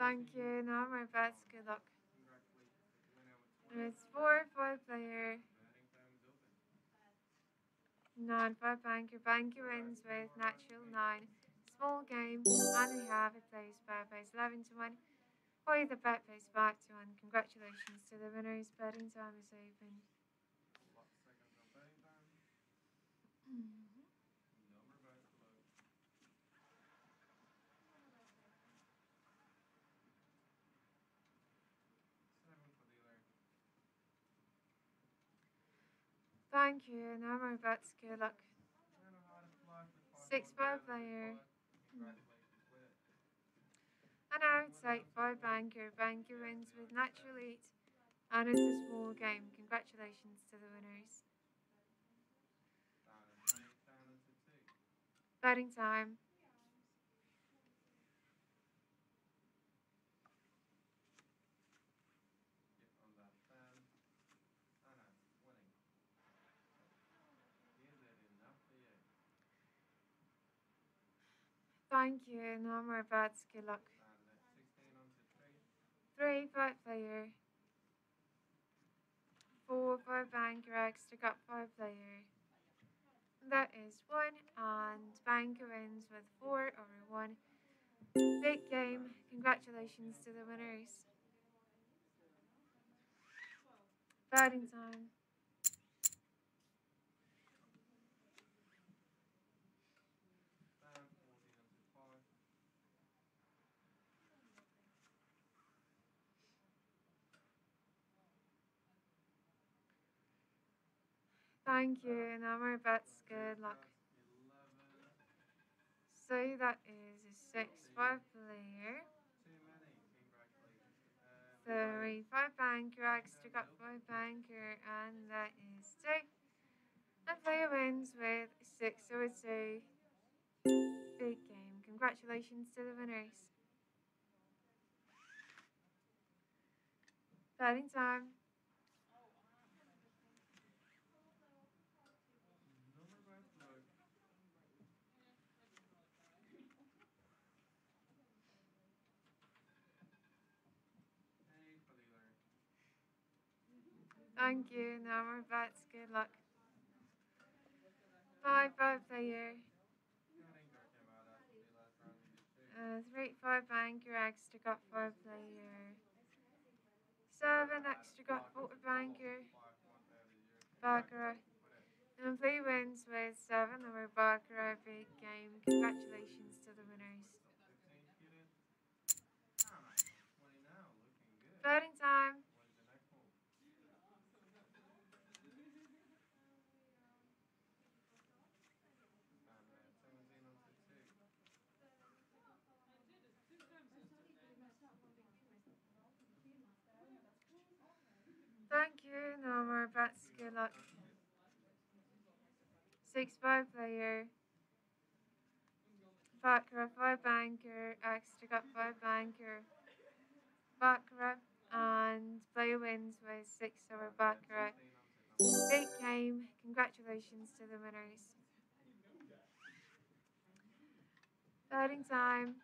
Thank you. Now my bets. Good luck. It's 4 5 player. Non-5 banker. Banker wins with natural 9. Small game. And we have it plays by base 11 to 1. Or the bet pays 5 to 1. Congratulations to the winners. Betting time is open. Thank you. Now my bets. Good luck. 6 5 player. And outside 5 banker. Banker wins with natural 8. And it's a small game. Congratulations to the winners. Betting time. Thank you. No more bets. Good luck. 3 5 player. 4 5 banker extra got 5 player. That is 1 and banker wins with 4/1. Big game. Congratulations to the winners. Betting time. Thank you. No more bets. Good luck. So that is a 6 5 player. 3 5 banker extra got 5 banker and that is 2. And player wins with 6/2. Big game. Congratulations to the winners. Betting time. Thank you. No more bets. Good luck. 5 5 player. 3 5 banker extra got 5 player. 7 extra got 4 banker. Baccarat. And play wins with 7 over Baccarat. Big game. Congratulations to the winners. Betting time. Thank you. No more bets. Good luck. 6 5 player. Baccarat 5 banker. Extra got 5 banker. Baccarat. And player wins with 6 over Baccarat. Big game. Congratulations to the winners. Betting time.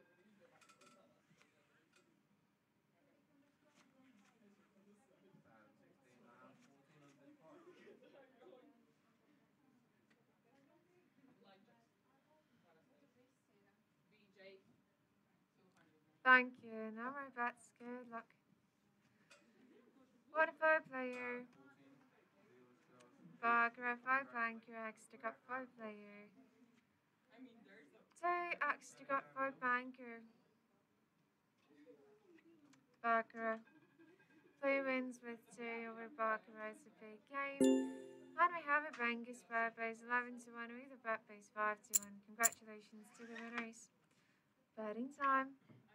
Thank you. No more bets. Good luck. 1 5 player. Baccarat 5 banker. Extra got 5 player. 2 extra got 5 banker. Baccarat. Play wins with 2 over Baccarat. It's a big game. And we have a Bengus bet base 11 to 1 with a bet base 5 to 1. Congratulations to the winners. Betting time.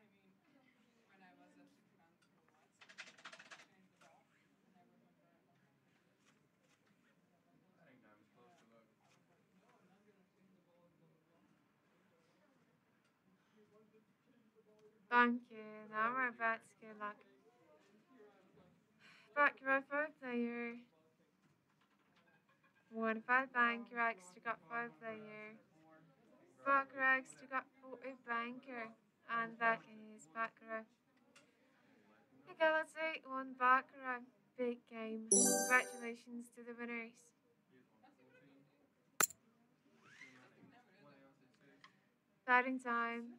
Thank you. Now we're bets. Good luck. Baccarat 5 player. 1 5 banker. Extra got 5 player. Baccarat extra got 4 banker. and that is Baccarat. Okay, let's say one Baccarat. Big game. Congratulations to the winners. Batting time.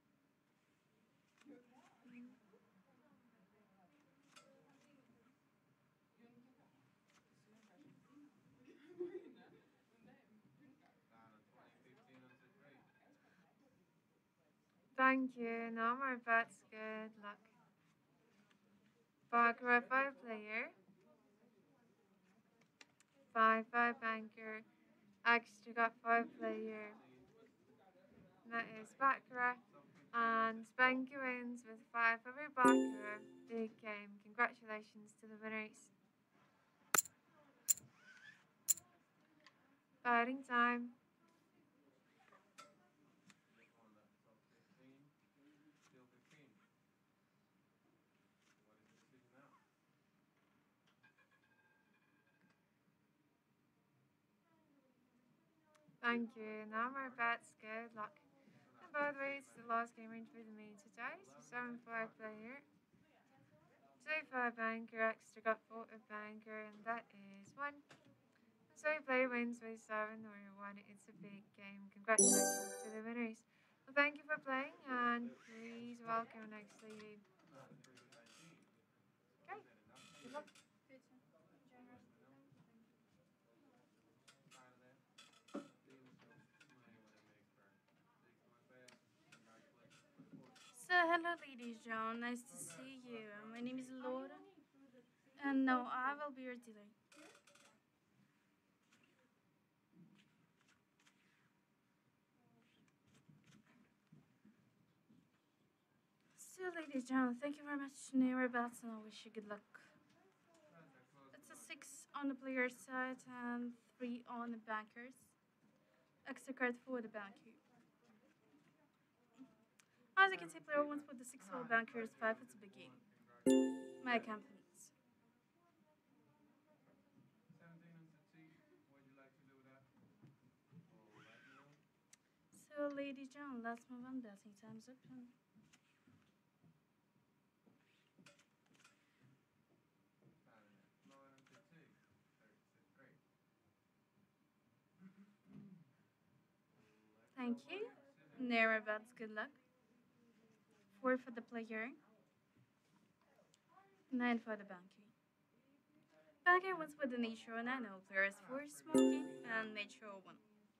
Thank you. No more bets. Good luck. Baccarat 5 player. 5 banker. Extra got 5 player. And that is Baccarat. And Spanky wins with 5 over Baccarat. Big game. Congratulations to the winners. Batting time. Thank you. No more bets. Good luck. And by the way, it's the last game range for the main today. So 7-5 player. 2-5 banker. Extra got 4 of banker. And that is 1. So player wins by 7 or 1. It's a big game. Congratulations to the winners. Well, thank you for playing. And please welcome next lady. Okay. Good luck. So, hello, ladies, John. Nice to see you. My name is Laura, and now I will be your dealer. So, ladies, John, thank you very much. Near about, and I wish you good luck. It's a 6 on the player's side and 3 on the bankers. Extra card for the banker. As you can see, player 1 put the 6 for bankers, 5 at the beginning. My compliments. So, ladies, John, let's move on. Betting time's open. Thank you. Near about, good luck. 4 for the player, 9 for the banker. Banker wins with the nature 9 players for smoking and nature 1.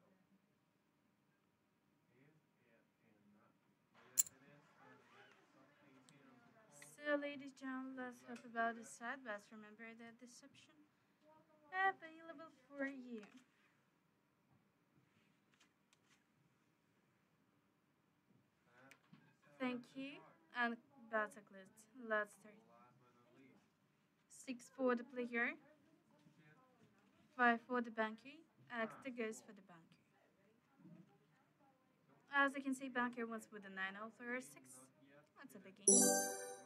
So, ladies and gentlemen, let's talk about the side bets. Remember that deception available for you. Thank you. And Bataclist. Let's start. 6 for the player, 5 for the banker, extra goes for the banker. As you can see, banker wins with the 9 player 6. That's a biggie.